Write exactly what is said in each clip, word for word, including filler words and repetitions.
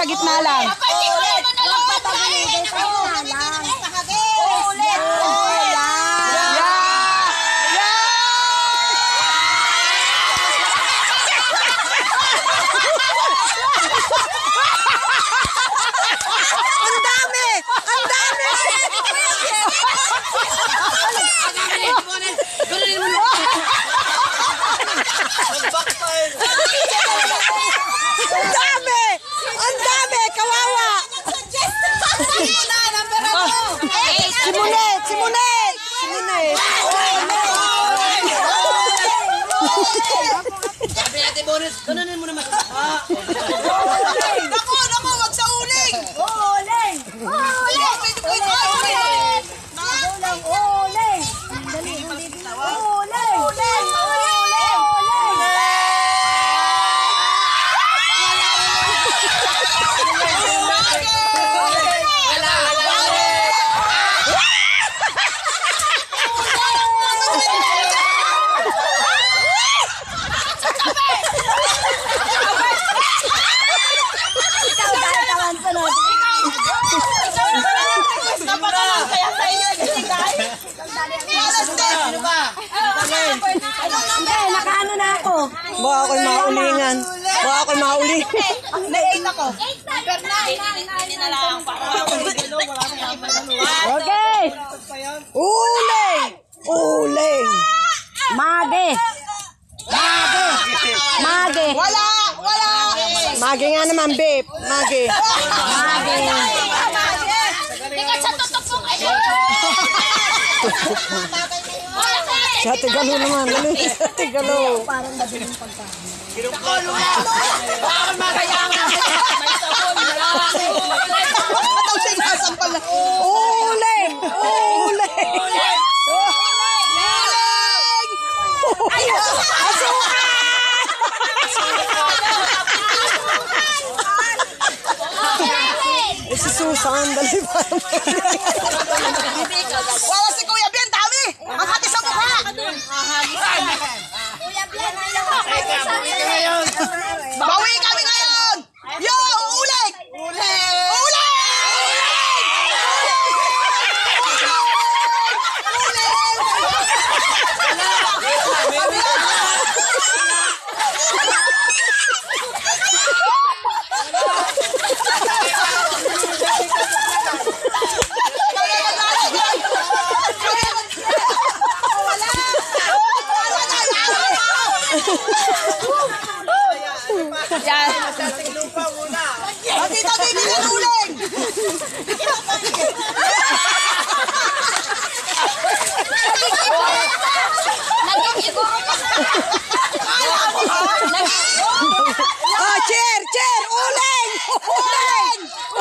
sa gitna lang. Ulit! Ulit! Ang dami! Ang dami! Ang dami! Ang dami! Kawawa! Simulet! Simulet! Simulet! Sabi natin bonus, ganunin mo naman. Naku, naku, wag sa uling! Uling! Uling! Uling! Uling! Uling! Dali, ulit. Uling! Uling! Hindi, nakaano na ako. Baka ako'y maulingan. Baka ako'y maulingan. Na-eight ako. Okay. Uling! Uling! Mage! Mage! Mage! Wala! Wala! Mage nga naman, babe. Mage. Mage. Tingnan sa tutok mo kayo! Sa Tigalo naman. Sa Tigalo. Parang madaling pagkain. Bakit magayangan? May sabon, malaki. Ataw siya nasampal na. Uling! Uling! Uling! Ay! Asukan! Eh, si Susan, dali ba? Wala si Kuya Bien, dami! Ang hati sa mukha! Kuya Blan, Bawi kami ngayon! Yo! Uling! Uling! Uling! Dito, dito, dito, uling! Ah, chair! Chair! Uling! Uling!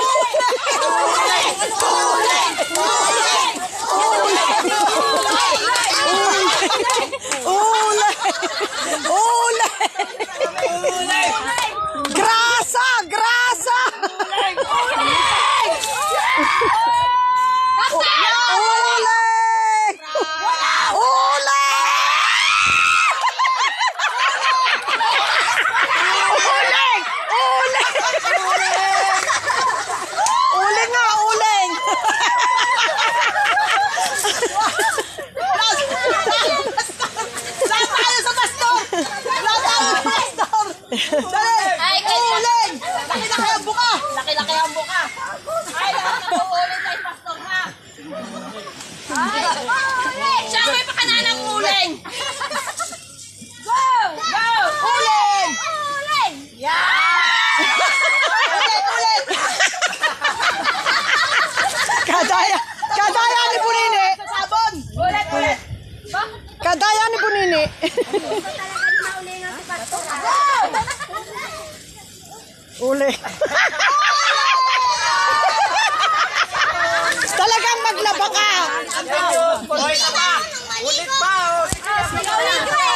Uling! Uling! Grasa! Grasa! Uling! Uling nga, uling! Lahat tayo sa pastor! Lahat tayo sa pastor! Dali! Uling! Laki-laki ang buka! laki-laki ang buka. Ay, lahat na uulit kay Pastor ha. Ay, uling! Siya may pakananang uling. Go! Go! Uling! Uling! Ulit, ulit! Kadaya! Kadaya ni Bunini! Sabon! Ulit, ulit. Kadaya ni Bunini! Talaga ni maulingan si Pastor ha. Uli. Talagang maglaba ka! Hoy, tama! Ulit pa! Ulit, ulit.